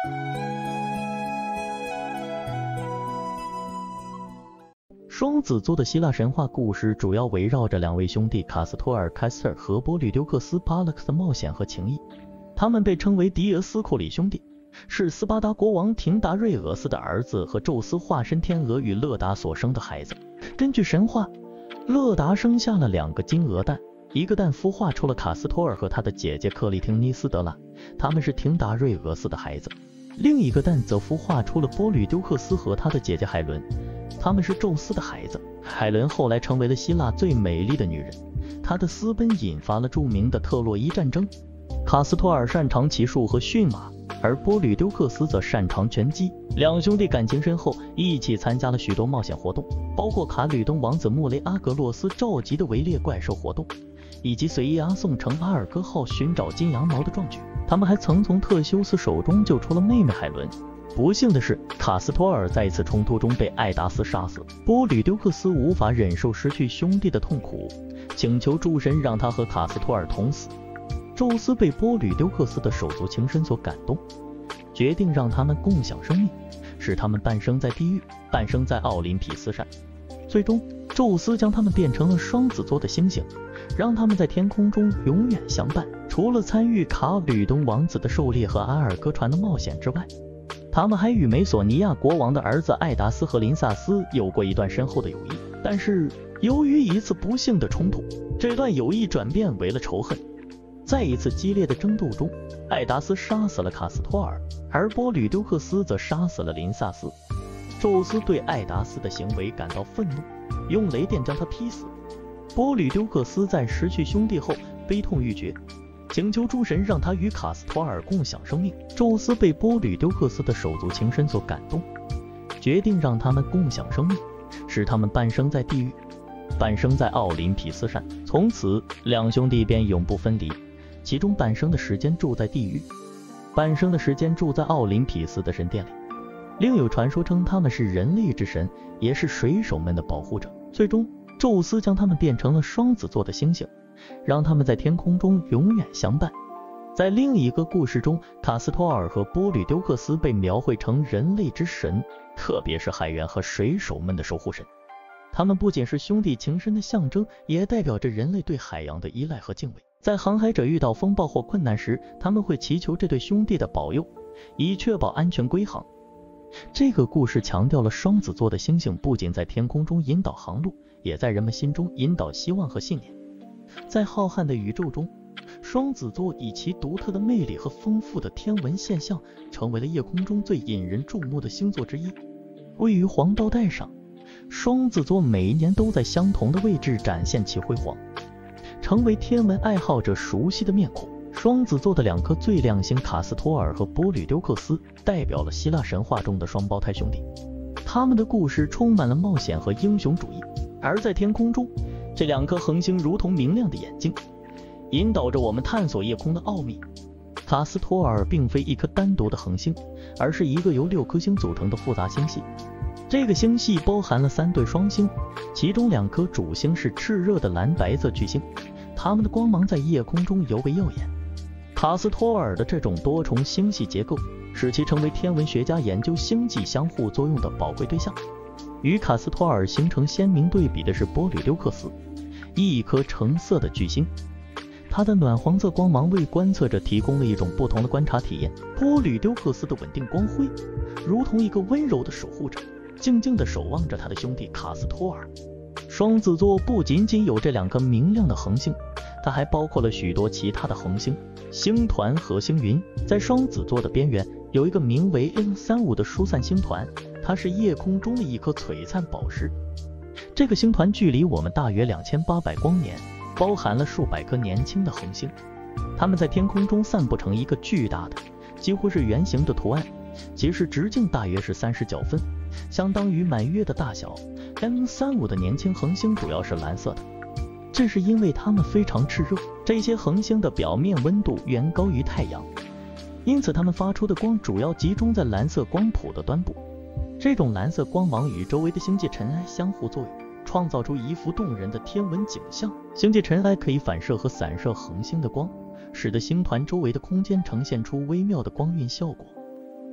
双子座的希腊神话故事主要围绕着两位兄弟卡斯托尔·开斯特和波吕丢克斯·巴勒克的冒险和情谊。他们被称为迪俄斯库里兄弟，是斯巴达国王廷达瑞俄斯的儿子和宙斯化身天鹅与勒达所生的孩子。根据神话，勒达生下了2个金鹅蛋，一个蛋孵化出了卡斯托尔和他的姐姐克利廷尼斯德拉，他们是廷达瑞俄斯的孩子；另一个蛋则孵化出了波吕丢克斯和他的姐姐海伦，他们是宙斯的孩子。海伦后来成为了希腊最美丽的女人，她的私奔引发了著名的特洛伊战争。卡斯托尔擅长骑术和驯马，而波吕丢克斯则擅长拳击。两兄弟感情深厚，一起参加了许多冒险活动，包括卡吕东王子穆雷阿格洛斯召集的围猎怪兽活动，以及随伊阿宋乘阿尔戈号寻找金羊毛的壮举。他们还曾从特修斯手中救出了妹妹海伦。不幸的是，卡斯托尔在一次冲突中被艾达斯杀死。波吕丢克斯无法忍受失去兄弟的痛苦，请求诸神让他和卡斯托尔同死。宙斯被波吕丢克斯的手足情深所感动，决定让他们共享生命，使他们半生在地狱，半生在奥林匹斯山。最终，宙斯将他们变成了双子座的星星，让他们在天空中永远相伴。除了参与卡吕东王子的狩猎和阿尔戈船的冒险之外，他们还与美索尼亚国王的儿子艾达斯和林萨斯有过一段深厚的友谊。但是由于一次不幸的冲突，这段友谊转变为了仇恨。在一次激烈的争斗中，艾达斯杀死了卡斯托尔，而波吕丢克斯则杀死了林萨斯。宙斯对艾达斯的行为感到愤怒，用雷电将他劈死。波吕丢克斯在失去兄弟后悲痛欲绝，请求诸神让他与卡斯托尔共享生命。宙斯被波吕丢克斯的手足情深所感动，决定让他们共享生命，使他们半生在地狱，半生在奥林匹斯山。从此，两兄弟便永不分离，其中半生的时间住在地狱，半生的时间住在奥林匹斯的神殿里。另有传说称他们是人类之神，也是水手们的保护者。最终，宙斯将他们变成了双子座的星星，让他们在天空中永远相伴。在另一个故事中，卡斯托尔和波吕丢克斯被描绘成人类之神，特别是海员和水手们的守护神。他们不仅是兄弟情深的象征，也代表着人类对海洋的依赖和敬畏。在航海者遇到风暴或困难时，他们会祈求这对兄弟的保佑，以确保安全归航。这个故事强调了双子座的星星不仅在天空中引导航路，也在人们心中引导希望和信念。在浩瀚的宇宙中，双子座以其独特的魅力和丰富的天文现象，成为了夜空中最引人注目的星座之一。位于黄道带上，双子座每一年都在相同的位置展现其辉煌，成为天文爱好者熟悉的面孔。双子座的2颗最亮星卡斯托尔和波吕丢克斯，代表了希腊神话中的双胞胎兄弟。他们的故事充满了冒险和英雄主义，而在天空中，这2颗恒星如同明亮的眼睛，引导着我们探索夜空的奥秘。卡斯托尔并非一颗单独的恒星，而是一个由6颗星组成的复杂星系。这个星系包含了3对双星，其中2颗主星是炽热的蓝白色巨星，它们的光芒在夜空中尤为耀眼。卡斯托尔的这种多重星系结构，使其成为天文学家研究星际相互作用的宝贵对象。与卡斯托尔形成鲜明对比的是波吕丢克斯，一颗橙色的巨星，它的暖黄色光芒为观测者提供了一种不同的观察体验。波吕丢克斯的稳定光辉，如同一个温柔的守护者，静静地守望着他的兄弟卡斯托尔。双子座不仅仅有这2颗明亮的恒星，它还包括了许多其他的恒星、星团和星云。在双子座的边缘有一个名为 M35 的疏散星团，它是夜空中的一颗璀璨宝石。这个星团距离我们大约2800光年，包含了数百颗年轻的恒星。它们在天空中散布成一个巨大的、几乎是圆形的图案，其实直径大约是39分，相当于满月的大小。M35 的年轻恒星主要是蓝色的，这是因为它们非常炽热，这些恒星的表面温度远高于太阳，因此它们发出的光主要集中在蓝色光谱的端部。这种蓝色光芒与周围的星际尘埃相互作用，创造出一幅动人的天文景象。星际尘埃可以反射和散射恒星的光，使得星团周围的空间呈现出微妙的光晕效果。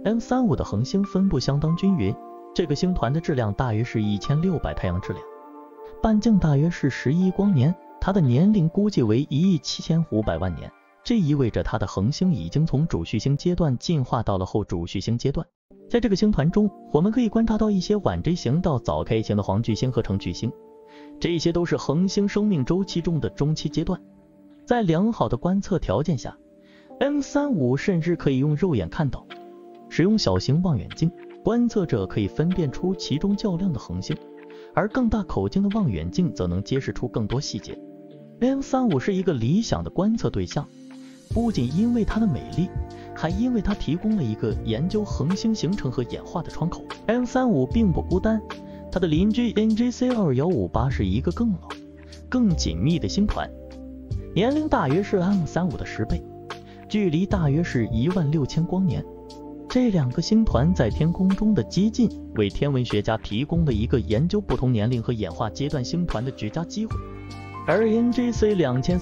M35的恒星分布相当均匀，这个星团的质量大约是1600太阳质量，半径大约是11光年，它的年龄估计为17500万年，这意味着它的恒星已经从主序星阶段进化到了后主序星阶段。在这个星团中，我们可以观察到一些晚 J 型到早 K 型的黄巨星和橙巨星，这些都是恒星生命周期中的中期阶段。在良好的观测条件下， M35 甚至可以用肉眼看到。使用小型望远镜，观测者可以分辨出其中较亮的恒星，而更大口径的望远镜则能揭示出更多细节。 M35 是一个理想的观测对象，不仅因为它的美丽，还因为它提供了一个研究恒星形成和演化的窗口。 M35 并不孤单，它的邻居 NGC 2158是一个更老、更紧密的星团，年龄大约是 M35 的10倍，距离大约是16000光年。这两个星团在天空中的接近，为天文学家提供了一个研究不同年龄和演化阶段星团的绝佳机会。而 NGC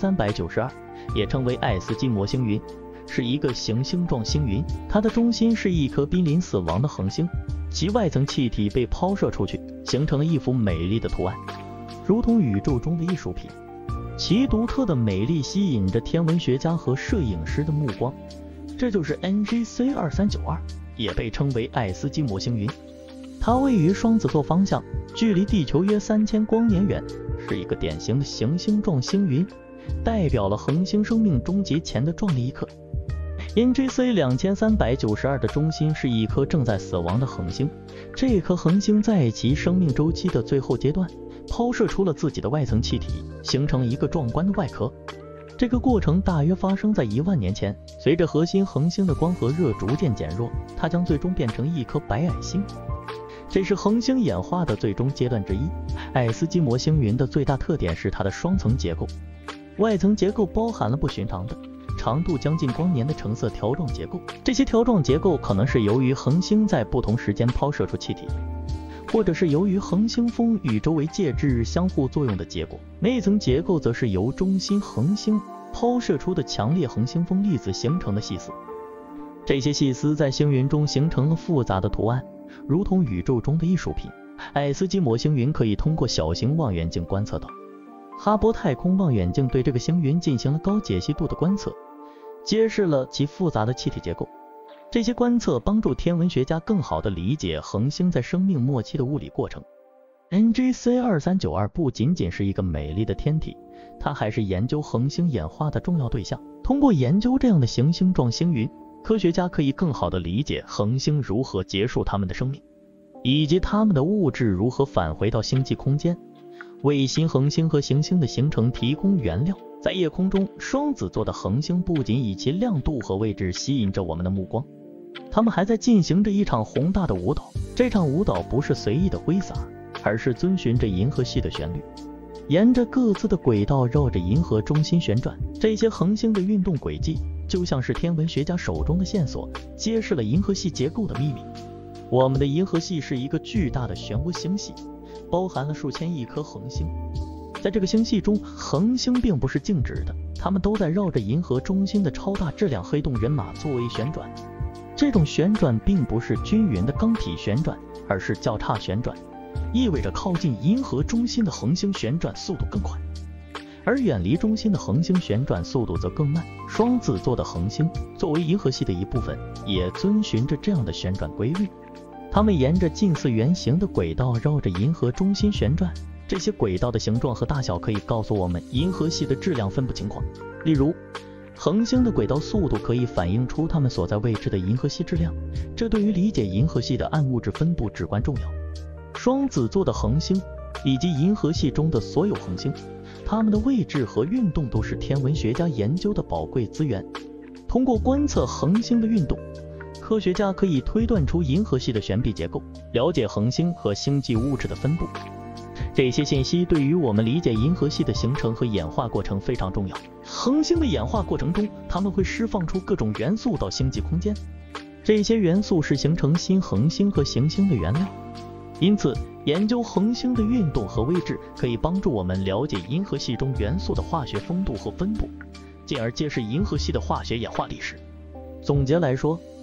2392也称为爱斯基摩星云，是一个行星状星云，它的中心是一颗濒临死亡的恒星，其外层气体被抛射出去，形成了一幅美丽的图案，如同宇宙中的艺术品。其独特的美丽吸引着天文学家和摄影师的目光。这就是 NGC 2392，也被称为爱斯基摩星云。它位于双子座方向，距离地球约3000光年远，是一个典型的行星状星云，代表了恒星生命终结前的壮丽一刻。NGC 2392的中心是一颗正在死亡的恒星，这颗恒星在其生命周期的最后阶段抛射出了自己的外层气体，形成了一个壮观的外壳。这个过程大约发生在1万年前，随着核心恒星的光和热逐渐减弱，它将最终变成一颗白矮星。这是恒星演化的最终阶段之一。爱斯基摩星云的最大特点是它的双层结构，外层结构包含了不寻常的长度将近光年的橙色条状结构，这些条状结构可能是由于恒星在不同时间抛射出气体，或者是由于恒星风与周围介质相互作用的结果。内层结构则是由中心恒星抛射出的强烈恒星风粒子形成的细丝，这些细丝在星云中形成了复杂的图案，如同宇宙中的艺术品。爱斯基摩星云可以通过小型望远镜观测到，哈勃太空望远镜对这个星云进行了高解析度的观测，揭示了其复杂的气体结构。这些观测帮助天文学家更好地理解恒星在生命末期的物理过程。NGC 2392不仅仅是一个美丽的天体，它还是研究恒星演化的重要对象。通过研究这样的行星状星云，科学家可以更好地理解恒星如何结束它们的生命，以及它们的物质如何返回到星际空间，为新恒星和行星的形成提供原料。在夜空中，双子座的恒星不仅以其亮度和位置吸引着我们的目光，它们还在进行着一场宏大的舞蹈。这场舞蹈不是随意的挥洒，而是遵循着银河系的旋律，沿着各自的轨道绕着银河中心旋转。这些恒星的运动轨迹就像是天文学家手中的线索，揭示了银河系结构的秘密。我们的银河系是一个巨大的漩涡星系，包含了数千亿颗恒星。在这个星系中，恒星并不是静止的，它们都在绕着银河中心的超大质量黑洞人马作为旋转。这种旋转并不是均匀的钢体旋转，而是较差旋转，意味着靠近银河中心的恒星旋转速度更快，而远离中心的恒星旋转速度则更慢。双子座的恒星作为银河系的一部分，也遵循着这样的旋转规律，它们沿着近似圆形的轨道绕着银河中心旋转。这些轨道的形状和大小可以告诉我们银河系的质量分布情况，例如恒星的轨道速度可以反映出它们所在位置的银河系质量，这对于理解银河系的暗物质分布至关重要。双子座的恒星以及银河系中的所有恒星，它们的位置和运动都是天文学家研究的宝贵资源。通过观测恒星的运动，科学家可以推断出银河系的旋臂结构，了解恒星和星际物质的分布。这些信息对于我们理解银河系的形成和演化过程非常重要。恒星的演化过程中，它们会释放出各种元素到星际空间，这些元素是形成新恒星和行星的原料。因此，研究恒星的运动和位置可以帮助我们了解银河系中元素的化学丰度和分布，进而揭示银河系的化学演化历史。总结来说，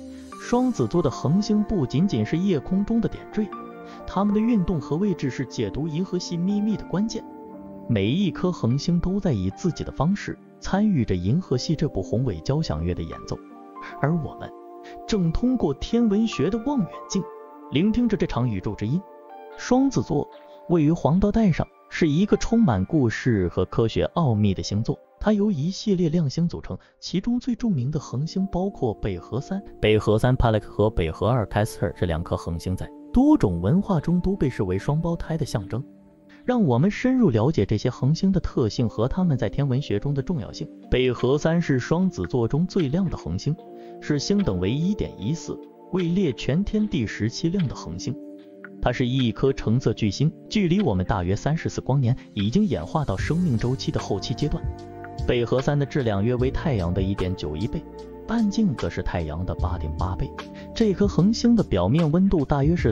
双子座的恒星不仅仅是夜空中的点缀，它们的运动和位置是解读银河系秘密的关键。每一颗恒星都在以自己的方式参与着银河系这部宏伟交响乐的演奏，而我们正通过天文学的望远镜聆听着这场宇宙之音。双子座位于黄道带上，是一个充满故事和科学奥秘的星座。它由一系列亮星组成，其中最著名的恒星包括北河3、Palak 和北河2 Castor 这两颗恒星，在多种文化中都被视为双胞胎的象征。让我们深入了解这些恒星的特性和它们在天文学中的重要性。北河3是双子座中最亮的恒星，是星等为 1.14， 位列全天第17亮的恒星。它是一颗橙色巨星，距离我们大约34光年，已经演化到生命周期的后期阶段。北河3的质量约为太阳的 1.91 倍，半径则是太阳的 8.8 倍。这颗恒星的表面温度大约是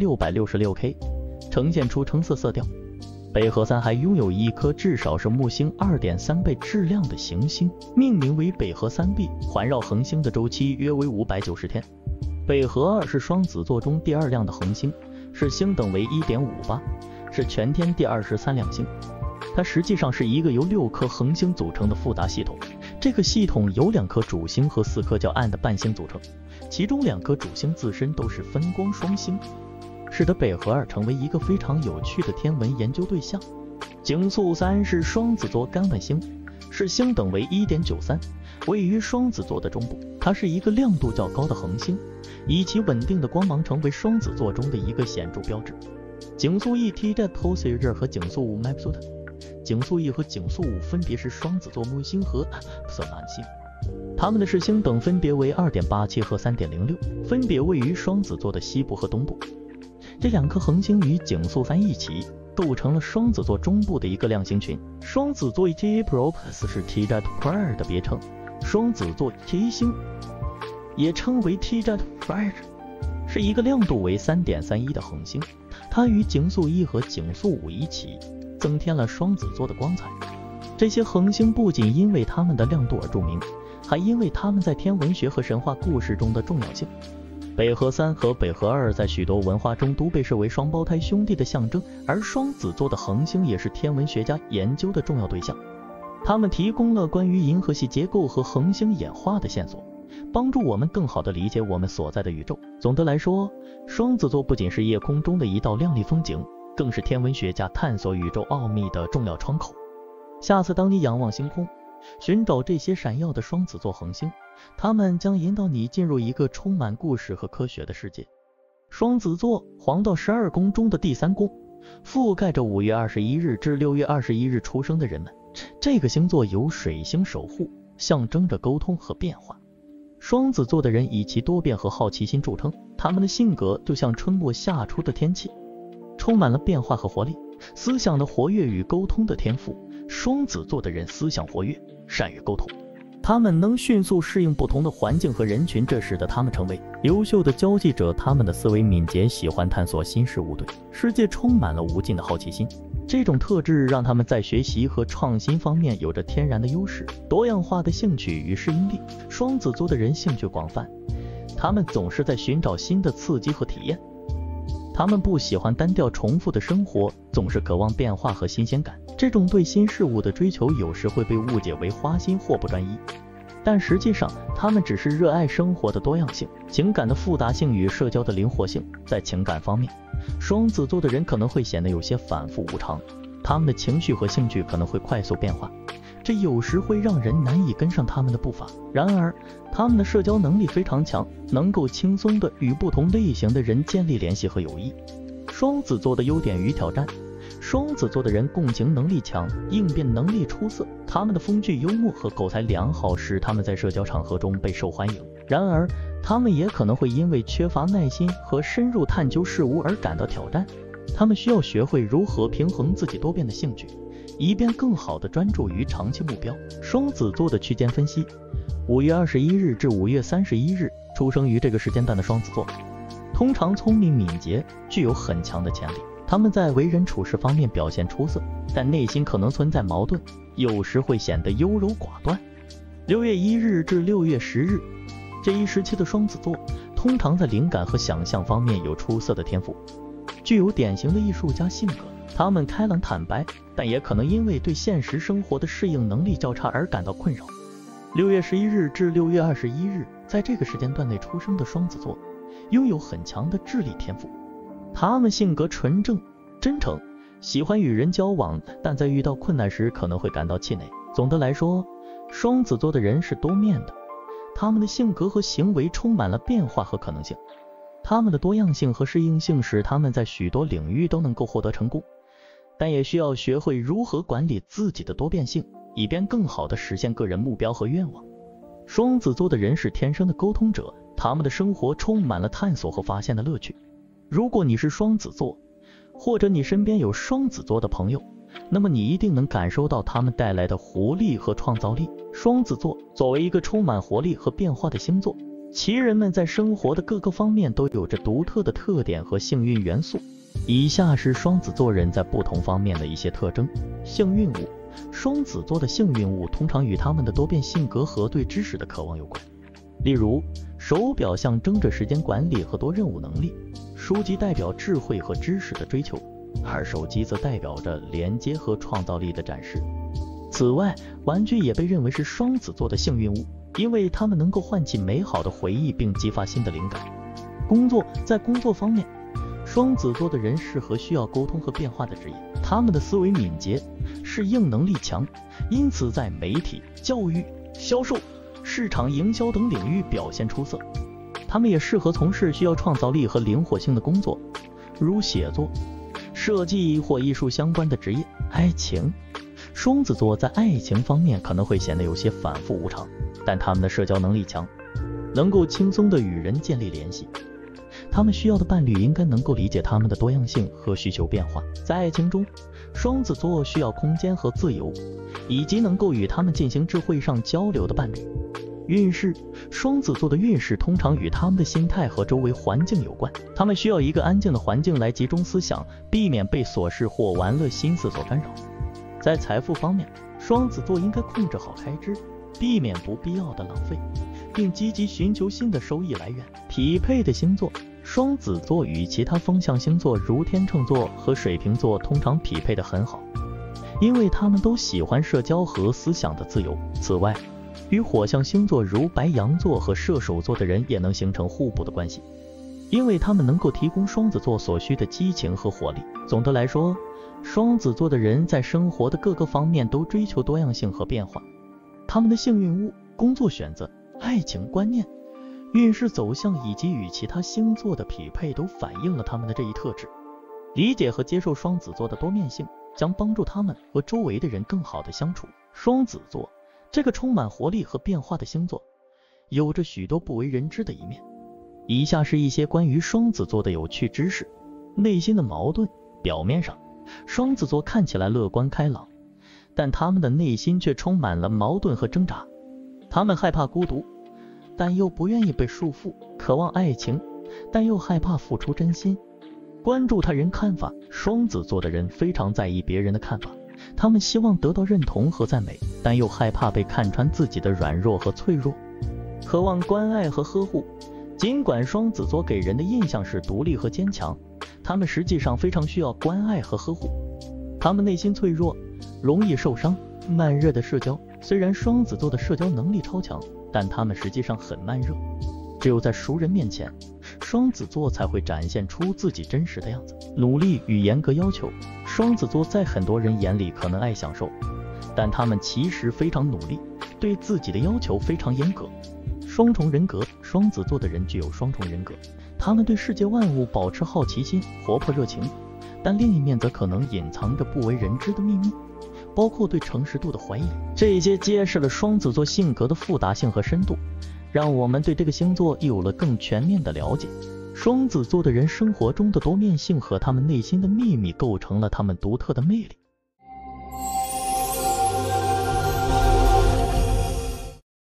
4666 K， 呈现出橙色色调。北河3还拥有一颗至少是木星 2.3 倍质量的行星，命名为北河 3b， 环绕恒星的周期约为590天。北河2是双子座中第2亮的恒星，是星等为 1.58， 是全天第23亮星。它实际上是一个由6颗恒星组成的复杂系统，这个系统由2颗主星和4颗较暗的伴星组成，其中2颗主星自身都是分光双星，使得北河2成为一个非常有趣的天文研究对象。景宿3是双子座干vận星，是星等为 1.93， 位于双子座的中部。它是一个亮度较高的恒星，以其稳定的光芒成为双子座中的一个显著标志。景宿1 T-Jet Poseur 和景宿5 Mapsut， 景宿1和景宿5分别是双子座木星和色满星，它们的视星等分别为 2.87 和 3.06， 分别位于双子座的西部和东部。这2颗恒星与景宿3一起构成了双子座中部的一个亮星群。双子座 T Propus 是 T-Jet Prime 的别称，双子座 T 星也称为 T-Jet Prime， 是一个亮度为 3.31 的恒星。它与景宿1和景宿5一起增添了双子座的光彩。这些恒星不仅因为它们的亮度而著名，还因为它们在天文学和神话故事中的重要性。北河3和北河2在许多文化中都被视为双胞胎兄弟的象征，而双子座的恒星也是天文学家研究的重要对象。它们提供了关于银河系结构和恒星演化的线索，帮助我们更好地理解我们所在的宇宙。总的来说，双子座不仅是夜空中的一道亮丽风景，更是天文学家探索宇宙奥秘的重要窗口。下次当你仰望星空，寻找这些闪耀的双子座恒星，它们将引导你进入一个充满故事和科学的世界。双子座黄道12宫中的第3宫，覆盖着5月21日至6月21日出生的人们。这个星座由水星守护，象征着沟通和变化。双子座的人以其多变和好奇心著称，他们的性格就像春末夏初的天气，充满了变化和活力，思想的活跃与沟通的天赋。双子座的人思想活跃，善于沟通，他们能迅速适应不同的环境和人群，这使得他们成为优秀的交际者。他们的思维敏捷，喜欢探索新事物，对世界充满了无尽的好奇心。这种特质让他们在学习和创新方面有着天然的优势。多样化的兴趣与适应力，双子座的人兴趣广泛，他们总是在寻找新的刺激和体验。他们不喜欢单调重复的生活，总是渴望变化和新鲜感。这种对新事物的追求有时会被误解为花心或不专一，但实际上他们只是热爱生活的多样性、情感的复杂性与社交的灵活性。在情感方面，双子座的人可能会显得有些反复无常，他们的情绪和兴趣可能会快速变化，这有时会让人难以跟上他们的步伐。然而，他们的社交能力非常强，能够轻松地与不同类型的人建立联系和友谊。双子座的优点与挑战，双子座的人共情能力强，应变能力出色，他们的风趣幽默和口才良好使他们在社交场合中备受欢迎。然而，他们也可能会因为缺乏耐心和深入探究事物而感到挑战。他们需要学会如何平衡自己多变的兴趣，以便更好地专注于长期目标。双子座的区间分析：5月21日至5月31日出生于这个时间段的双子座，通常聪明敏捷，具有很强的潜力。他们在为人处事方面表现出色，但内心可能存在矛盾，有时会显得优柔寡断。6月1日至6月10日这一时期的双子座通常在灵感和想象方面有出色的天赋，具有典型的艺术家性格。他们开朗坦白，但也可能因为对现实生活的适应能力较差而感到困扰。6月11日至6月21日，在这个时间段内出生的双子座拥有很强的智力天赋。他们性格纯正、真诚，喜欢与人交往，但在遇到困难时可能会感到气馁。总的来说，双子座的人是多面的，他们的性格和行为充满了变化和可能性。他们的多样性和适应性使他们在许多领域都能够获得成功，但也需要学会如何管理自己的多变性，以便更好地实现个人目标和愿望。双子座的人是天生的沟通者，他们的生活充满了探索和发现的乐趣。如果你是双子座，或者你身边有双子座的朋友，那么你一定能感受到他们带来的活力和创造力。双子座作为一个充满活力和变化的星座，其人们在生活的各个方面都有着独特的特点和幸运元素。以下是双子座人在不同方面的一些特征。幸运物。双子座的幸运物通常与他们的多变性格和对知识的渴望有关。例如，手表象征着时间管理和多任务能力，书籍代表智慧和知识的追求，而手机则代表着连接和创造力的展示。此外，玩具也被认为是双子座的幸运物，因为它们能够唤起美好的回忆并激发新的灵感。在工作方面，双子座的人适合需要沟通和变化的职业，他们的思维敏捷，适应能力强，因此在媒体、教育、销售、市场营销等领域表现出色。他们也适合从事需要创造力和灵活性的工作，如写作、设计或艺术相关的职业。爱情。双子座在爱情方面可能会显得有些反复无常，但他们的社交能力强，能够轻松地与人建立联系。他们需要的伴侣应该能够理解他们的多样性和需求变化。在爱情中，双子座需要空间和自由，以及能够与他们进行智慧上交流的伴侣。运势。双子座的运势通常与他们的心态和周围环境有关，他们需要一个安静的环境来集中思想，避免被琐事或玩乐心思所干扰。在财富方面，双子座应该控制好开支，避免不必要的浪费，并积极寻求新的收益来源。匹配的星座。双子座与其他风象星座如天秤座和水瓶座通常匹配得很好，因为他们都喜欢社交和思想的自由。此外，与火象星座如白羊座和射手座的人也能形成互补的关系，因为他们能够提供双子座所需的激情和活力。总的来说，双子座的人在生活的各个方面都追求多样性和变化。他们的幸运物、工作选择、爱情观念、运势走向以及与其他星座的匹配都反映了他们的这一特质。理解和接受双子座的多面性，将帮助他们和周围的人更好地相处。双子座这个充满活力和变化的星座，有着许多不为人知的一面。以下是一些关于双子座的有趣知识。内心的矛盾。表面上，双子座看起来乐观开朗，但他们的内心却充满了矛盾和挣扎。他们害怕孤独，但又不愿意被束缚，渴望爱情，但又害怕付出真心，关注他人看法。双子座的人非常在意别人的看法，他们希望得到认同和赞美，但又害怕被看穿自己的软弱和脆弱，渴望关爱和呵护。尽管双子座给人的印象是独立和坚强，他们实际上非常需要关爱和呵护。他们内心脆弱，容易受伤，慢热的社交。虽然双子座的社交能力超强，但他们实际上很慢热。只有在熟人面前，双子座才会展现出自己真实的样子。努力与严格要求。双子座在很多人眼里可能爱享受，但他们其实非常努力，对自己的要求非常严格。双重人格。双子座的人具有双重人格，他们对世界万物保持好奇心，活泼热情，但另一面则可能隐藏着不为人知的秘密，包括对诚实度的怀疑。这些揭示了双子座性格的复杂性和深度，让我们对这个星座有了更全面的了解。双子座的人生活中的多面性和他们内心的秘密构成了他们独特的魅力。